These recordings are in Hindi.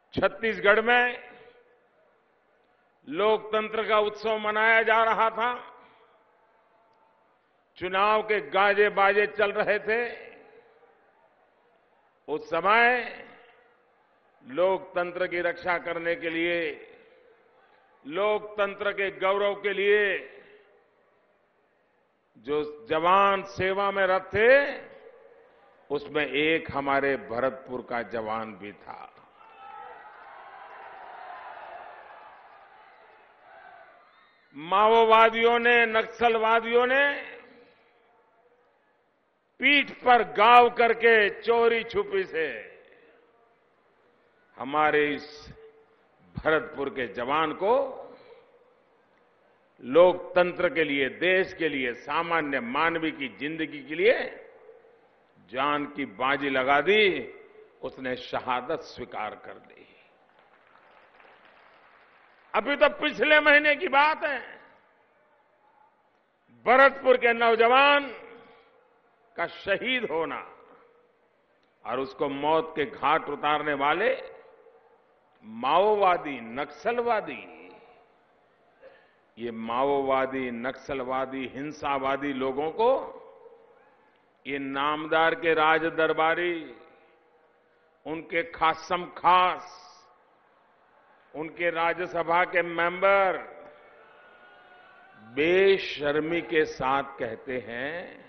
छत्तीसगढ़ में लोकतंत्र का उत्सव मनाया जा रहा था। चुनाव के गाजे बाजे चल रहे थे। उस समय लोकतंत्र की रक्षा करने के लिए, लोकतंत्र के गौरव के लिए जो जवान सेवा में रत थे, उसमें एक हमारे भरतपुर का जवान भी था। माओवादियों ने, नक्सलवादियों ने पीठ पर गाव करके चोरी छुपी से हमारे इस भरतपुर के जवान को लोकतंत्र के लिए, देश के लिए, सामान्य मानवी की जिंदगी के लिए जान की बाजी लगा दी। उसने शहादत स्वीकार कर ली। अभी तो पिछले महीने की बात है। भरतपुर के नौजवान का शहीद होना और उसको मौत के घाट उतारने वाले माओवादी, नक्सलवादी, ये माओवादी, नक्सलवादी, हिंसावादी लोगों को ये नामदार के राज दरबारी, उनके खासम खास, उनके राज्यसभा के मेंबर बेशर्मी के साथ कहते हैं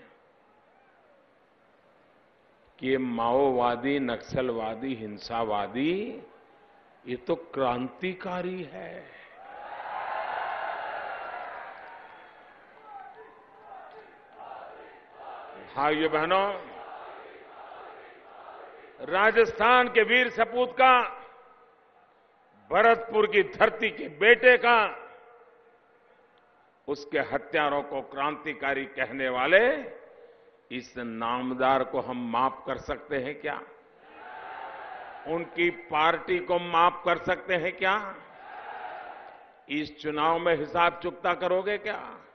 कि ये माओवादी, नक्सलवादी, हिंसावादी ये तो क्रांतिकारी है। भाइयों बहनों, राजस्थान के वीर सपूत का, भरतपुर की धरती के बेटे का, उसके हत्यारों को क्रांतिकारी कहने वाले इस नामदार को हम माफ कर सकते हैं क्या? उनकी पार्टी को माफ कर सकते हैं क्या? इस चुनाव में हिसाब चुकता करोगे क्या?